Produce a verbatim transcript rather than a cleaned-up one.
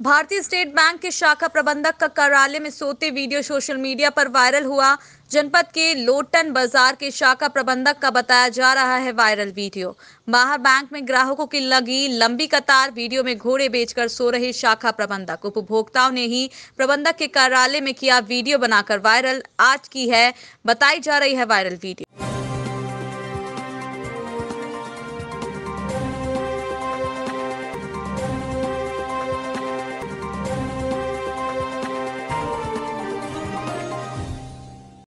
भारतीय state bank के शाखा प्रबंधक का कार्यालय में सोते वीडियो सोशल मीडिया पर वायरल हुआ। जनपद के लोटन बाजार के शाखा प्रबंधक का बताया जा रहा है वायरल वीडियो। बाहर बैंक में ग्राहकों की लगी लंबी कतार, वीडियो में घोड़े बेचकर सो रहे शाखा प्रबंधक। उपभोक्ताओं ने ही प्रबंधक के कार्यालय में किया वीडियो बनाकर वायरल। आज की है बताई जा रही है वायरल वीडियो।